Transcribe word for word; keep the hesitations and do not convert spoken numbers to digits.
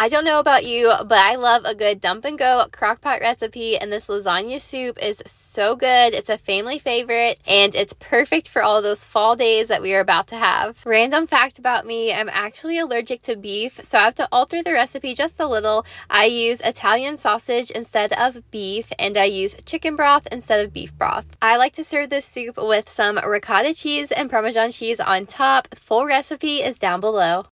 I don't know about you, but I love a good dump and go crockpot recipe, and this lasagna soup is so good. It's a family favorite, and it's perfect for all those fall days that we are about to have. Random fact about me, I'm actually allergic to beef, so I have to alter the recipe just a little. I use Italian sausage instead of beef, and I use chicken broth instead of beef broth. I like to serve this soup with some ricotta cheese and parmesan cheese on top. Full recipe is down below.